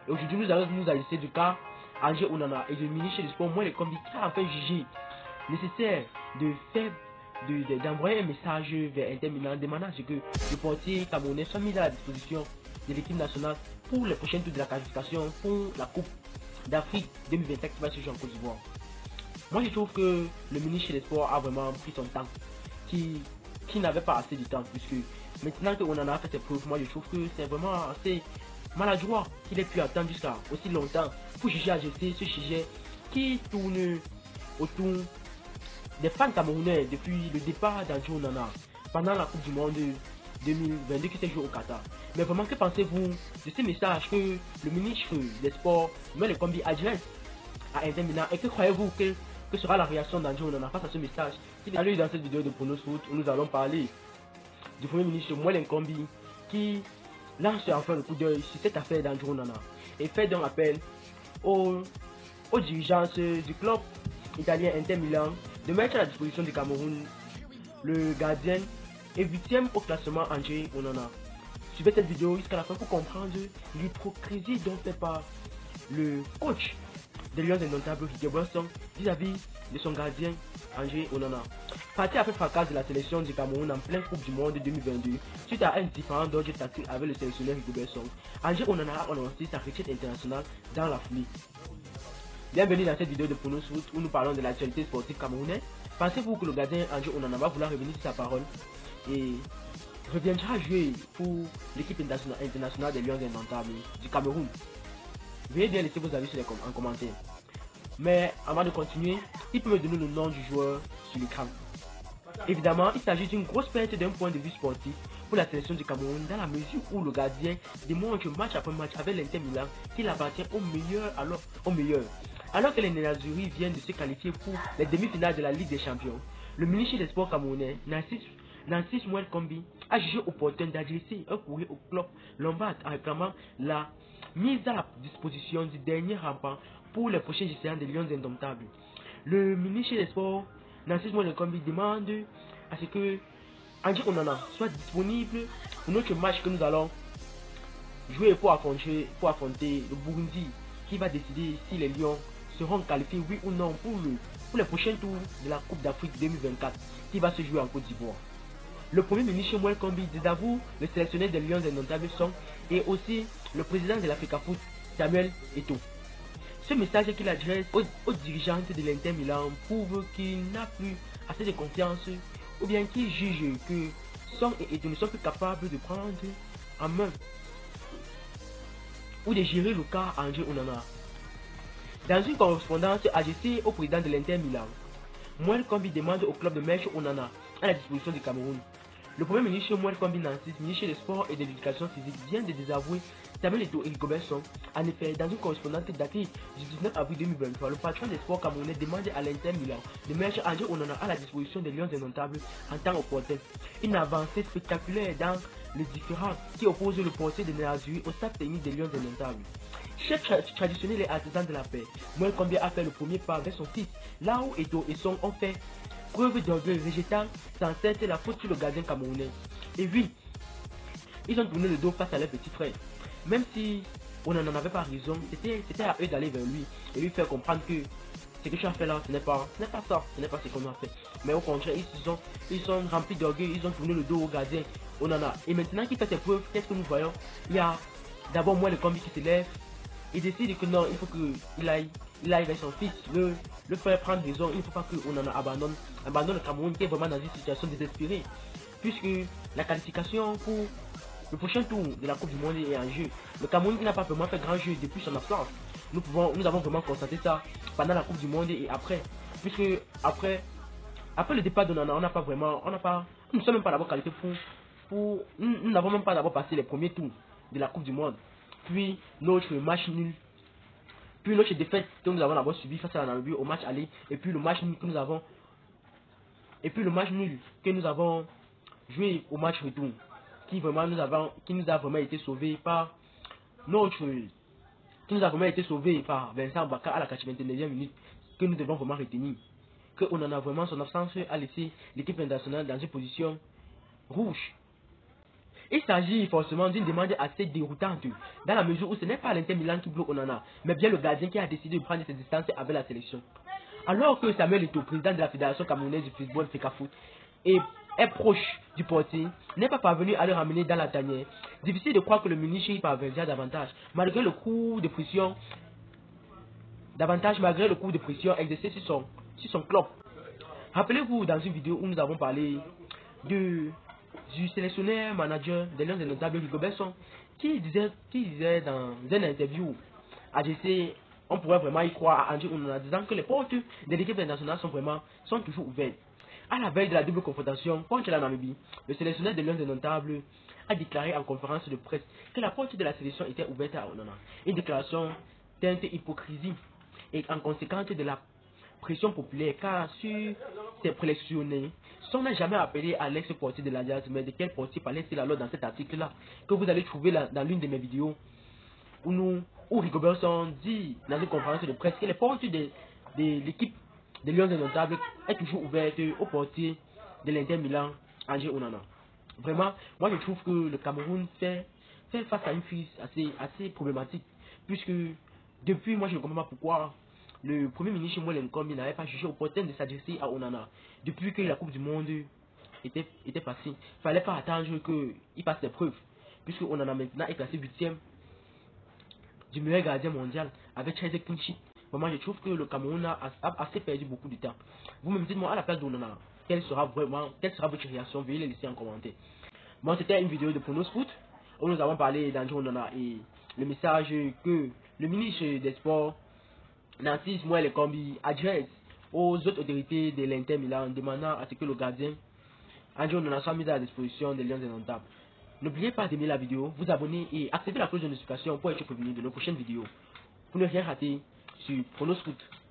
Et aujourd'hui, nous allons nous ajuster du cas André Onana et de ministre des Sports, moi les combis, qui a enfin jugé nécessaire d'envoyer un message vers Inter Milan demandant à ce que le portier camerounais soit mis à la disposition de l'équipe nationale pour les prochaines tours de la qualification pour la Coupe d'Afrique 2024 qui va se jouer en Côte d'Ivoire. Moi je trouve que le ministre des Sports a vraiment pris son temps, qui n'avait pas assez de temps, puisque maintenant qu'on en a fait ses preuves, moi je trouve que c'est vraiment assez maladroit qu'il ait pu attendre jusqu'à aussi longtemps pour juger à jeter ce sujet qui tourne autour des fans camerounais depuis le départ d'André Onana pendant la Coupe du Monde 2022 qui s'est jouée au Qatar. Mais vraiment, que pensez-vous de ces messages que le ministre des Sports, le combi, adresse à Inter Milan, et que croyez-vous que sera la réaction d'André Onana face à ce message? Allez, dans cette vidéo de Pronos Foot où nous allons parler du premier ministre Moël Kombi qui lance enfin le coup d'œil sur cette affaire d'André Onana et fait donc appel aux dirigeances du club italien Inter Milan de mettre à la disposition du Cameroun le gardien et 8e au classement André Onana. Suivez cette vidéo jusqu'à la fin pour comprendre l'hypocrisie dont fait part le coach des Lions Indomptables Didier Bosson vis-à-vis de son gardien André Onana. Parti après fracas de la sélection du Cameroun en pleine Coupe du Monde 2022, suite à un différent d'ordre tactique avec le sélectionneur Rigobert Song, André Onana a annoncé sa retraite internationale dans la foulée. Bienvenue dans cette vidéo de Pronos Foot où nous parlons de l'actualité sportive camerounaise. Pensez-vous que le gardien André Onana va vouloir revenir sur sa parole et reviendra jouer pour l'équipe internationale des Lions Indomptables du Cameroun? Veuillez bien laisser vos avis en commentaire. Mais avant de continuer, il peut me donner le nom du joueur sur l'écran. Évidemment, il s'agit d'une grosse perte d'un point de vue sportif pour la sélection du Cameroun dans la mesure où le gardien démontre match après match avec l'Inter Milan qu'il appartient au meilleur. Alors que les Nénazuris viennent de se qualifier pour les demi-finales de la Ligue des Champions, le ministre des Sports camerounais, Narcisse Moël Kombi, a jugé opportun d'adresser un courrier au club lombard en réclamant la mise à la disposition du dernier rempart pour les prochaines séances des Lions Indomptables. Le ministre des Sports, Narcisse Moël Kombi, demande à ce que André Onana soit disponible pour notre match que nous allons jouer pour affronter le Burundi, qui va décider si les Lions seront qualifiés oui ou non pour les prochains tours de la Coupe d'Afrique 2024 qui va se jouer en Côte d'Ivoire. Le premier ministre Moël Kombi désavoue le sélectionneur des Lions Indomptables Song et aussi le président de l'Africa Foot, Samuel Eto'o. Ce message qu'il adresse aux dirigeants de l'Inter Milan prouve qu'il n'a plus assez de confiance ou bien qu'il juge que Song et Eto'o ne sont plus capables de prendre en main ou de gérer le cas André Onana. Dans une correspondance adressée au président de l'Inter Milan, Moël Kombi demande au club de mettre Onana à la disposition du Cameroun. Le premier ministre Moël Kombi Narcisse, ministre des Sports et de l'Éducation physique, vient de désavouer Samuel Eto'o et Rigobert Song. En effet, dans une correspondance datée du 19 avril 2023, le patron des sports camerounais demande à l'Inter Milan de mettre André Onana à la disposition des Lions Indomptables en temps opportun. Une avancée spectaculaire dans les différends qui opposent le portier de Nénazuris au staff technique des Lions Indomptables. Chef traditionnel et artisan de la paix, Moël Kombi a fait le premier pas vers son fils, là où Eto'o et Song ont fait preuve d'orgueil, rejetant sans cesse la faute sur le gardien camerounais. Et oui, ils ont tourné le dos face à leur petit frère. Même si on n'en avait pas raison, c'était à eux d'aller vers lui et lui faire comprendre que ce que tu as fait là, ce n'est pas ce qu'on a fait. Mais au contraire, ils sont remplis d'orgueil, ils ont tourné le dos au gardien Onana. Et maintenant qu'il fait ses preuves, qu'est-ce que nous voyons? Il y a d'abord Moël Kombi qui se lève et décide que non, il faut qu'il aille avec son fils, le faire prendre raison. Il ne faut pas qu'on en abandonne le Cameroun qui est vraiment dans une situation désespérée, puisque la qualification pour le prochain tour de la Coupe du Monde est en jeu. Le Cameroun n'a pas vraiment fait grand jeu depuis son absence. Nous avons vraiment constaté ça pendant la Coupe du Monde et après, puisque après le départ de Nana, nous ne sommes même pas d'abord qualifiés nous n'avons même pas d'abord passé les premiers tours de la Coupe du Monde. Puis notre match nul, puis notre défaite que nous avons d'abord subi face à la Namibie au match aller, et puis le match nul que nous avons joué au match retour, qui nous a vraiment été sauvé par Vincent Baka à la 89e minute, que nous devons vraiment retenir. Que on en a vraiment son absence à laisser l'équipe internationale dans une position rouge. Il s'agit forcément d'une demande assez déroutante, dans la mesure où ce n'est pas l'Inter Milan qui bloque Onana, mais bien le gardien qui a décidé de prendre ses distances avec la sélection. Alors que Samuel Eto'o, président de la Fédération camerounaise du football FECAFOOT, est proche du portier, n'est pas parvenu à le ramener dans la tanière. Difficile de croire que le Munich y parviendra davantage, malgré le coup de pression exercé sur son club. Rappelez-vous dans une vidéo où nous avons parlé du sélectionneur manager de l'un des notables, Rigobert Song, qui disait dans une interview à JC, on pourrait vraiment y croire à André Onana, disant que les portes de l'équipe nationale sont toujours ouvertes. À la veille de la double confrontation contre la Namibie, le sélectionneur de l'un des notables a déclaré en conférence de presse que la porte de la sélection était ouverte à Onana. Une déclaration teinte hypocrisie et en conséquence de la pression populaire, car sur ces prélectionnés, on n'a jamais appelé à l'ex-portier de l'Alliance, mais de quel portier parlait-il alors dans cet article-là, que vous allez trouver dans l'une de mes vidéos, où Rigobert Song dit dans une conférence de presse que les portes de l'équipe de Lions Indomptables est toujours ouverte au portier de l'Inter Milan, André Onana. Vraiment, moi je trouve que le Cameroun fait face à une crise assez problématique, puisque depuis, moi je ne comprends pas pourquoi le premier ministre Moël Nkombi n'avait pas jugé opportun de s'adresser à Onana depuis que la Coupe du Monde était passée. Il ne fallait pas attendre qu'il passe les preuves, puisque Onana maintenant est classé 8e du meilleur gardien mondial avec 13 clean sheets. Vraiment, je trouve que le Cameroun a assez perdu beaucoup de temps. Vous-même dites-moi à la place d'Onana, quelle sera votre réaction? Veuillez les laisser en commentaire. Bon, c'était une vidéo de Pronos Foot où nous avons parlé d'André Onana et le message que le ministre des Sports, Nancy Moël Nkombi, adresse aux autres autorités de l'Inter Milan demandant à ce que le gardien André Onana soit mis à la disposition des Lions Indomptables. N'oubliez pas d'aimer la vidéo, vous abonner et activer la cloche de notification pour être prévenu de nos prochaines vidéos. Pour ne rien rater sur Pronos Foot.